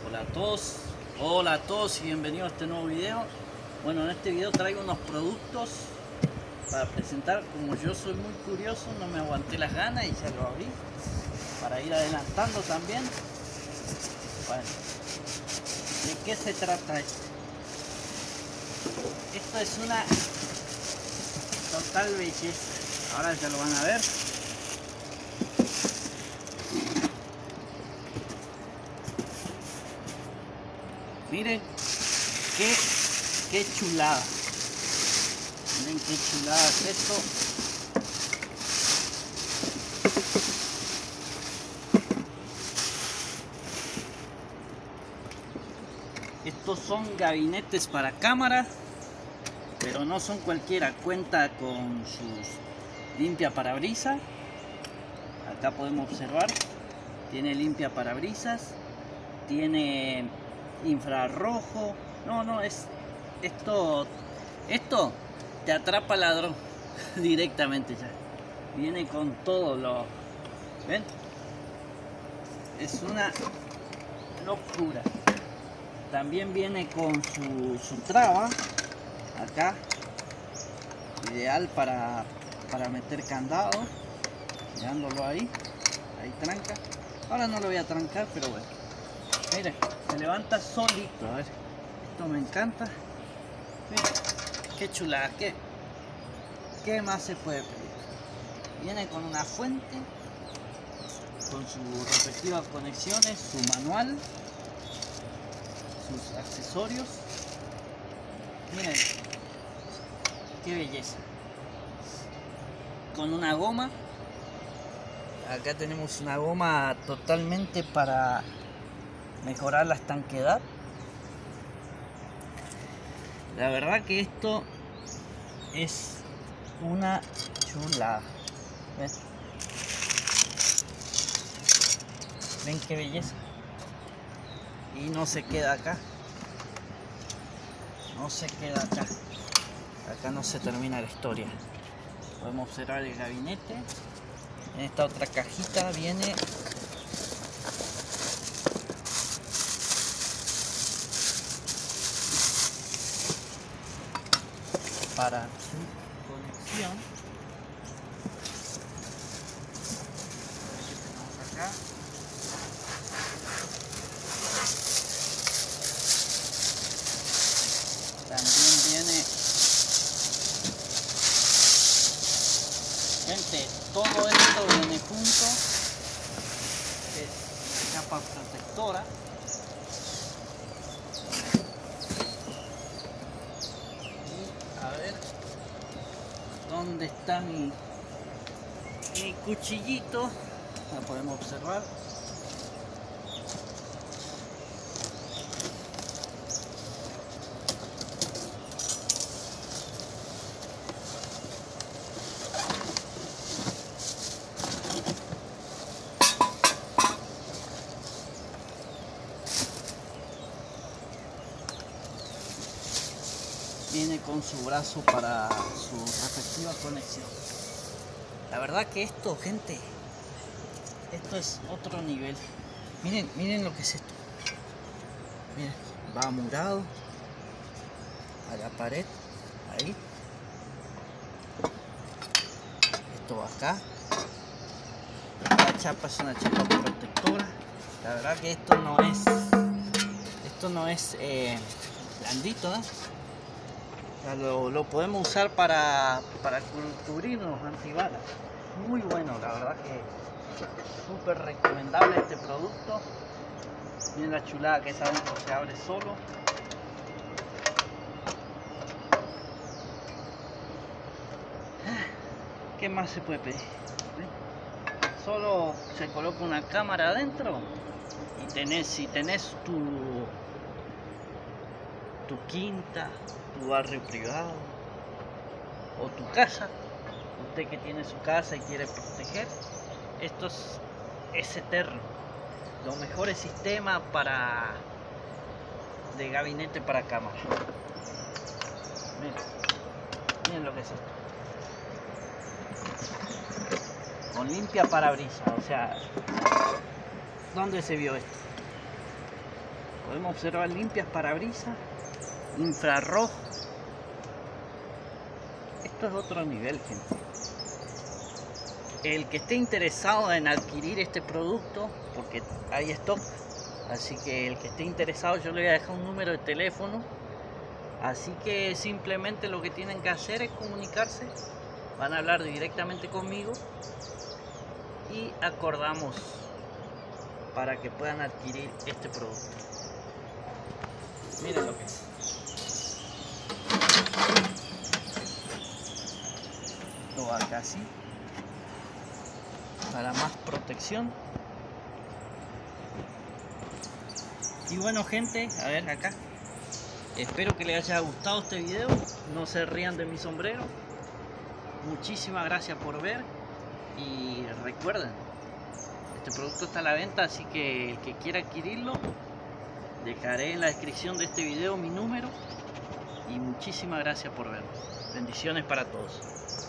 Hola a todos y bienvenidos a este nuevo video. Bueno, en este video traigo unos productos para presentar. Como yo soy muy curioso, no me aguanté las ganas y ya lo abrí para ir adelantando también. Bueno, ¿de qué se trata esto? Esto es una total belleza. Ahora ya lo van a ver. Miren qué chulada. Miren qué chulada es esto. Estos son gabinetes para cámara, pero no son cualquiera. Cuenta con sus limpia parabrisas. Acá podemos observar. Tiene limpia parabrisas. Tiene infrarrojo. No, esto te atrapa al ladrón directamente ya. Viene con todo lo, ¿ven? Es una locura. También viene con su traba acá, ideal para meter candado, mirándolo ahí tranca. Ahora no lo voy a trancar, pero bueno. Miren, se levanta solito. A ver, esto me encanta. Miren, qué chulada, qué más se puede pedir. Viene con una fuente, con sus respectivas conexiones, su manual, sus accesorios. Miren, qué belleza. Con una goma. Acá tenemos una goma totalmente para mejorar la estanquedad. La verdad que esto es una chulada. ¿Ven qué belleza? Y no se queda acá. No se queda acá. Acá no se termina la historia. Podemos observar el gabinete. En esta otra cajita viene para su conexión. Tenemos acá. También viene, gente, todo esto viene junto. Es capa protectora. A ver, ¿dónde está mi cuchillito? Lo podemos observar. Viene con su brazo para su respectiva conexión. La verdad que esto, gente, esto es otro nivel. Miren lo que es esto. Miren, va murado a la pared, ahí. Esto va acá. La chapa es una chapa protectora. La verdad que esto no es blandito, ¿no? Lo podemos usar para cubrirnos antibalas. Muy bueno, la verdad que súper recomendable este producto. Miren la chulada que es adentro, se abre solo. ¿Qué más se puede pedir? Solo se coloca una cámara adentro y si tenés tu quinta, tu barrio privado o tu casa, usted que tiene su casa y quiere proteger, esto es eterno. Los mejores sistemas de gabinete para cámara. Miren lo que es esto. Con limpia parabrisas, o sea, ¿dónde se vio esto? Podemos observar limpias parabrisas, infrarrojo. Esto es otro nivel, gente. El que esté interesado en adquirir este producto, porque hay stock, así que el que esté interesado, yo le voy a dejar un número de teléfono. Así que simplemente lo que tienen que hacer es comunicarse. Van a hablar directamente conmigo y acordamos para que puedan adquirir este producto. Miren lo que es. Esto va acá así, para más protección. Y bueno, gente, a ver acá. Espero que les haya gustado este video. No se rían de mi sombrero. Muchísimas gracias por ver. Y recuerden, este producto está a la venta, así que el que quiera adquirirlo, dejaré en la descripción de este video mi número. Y muchísimas gracias por ver. Bendiciones para todos.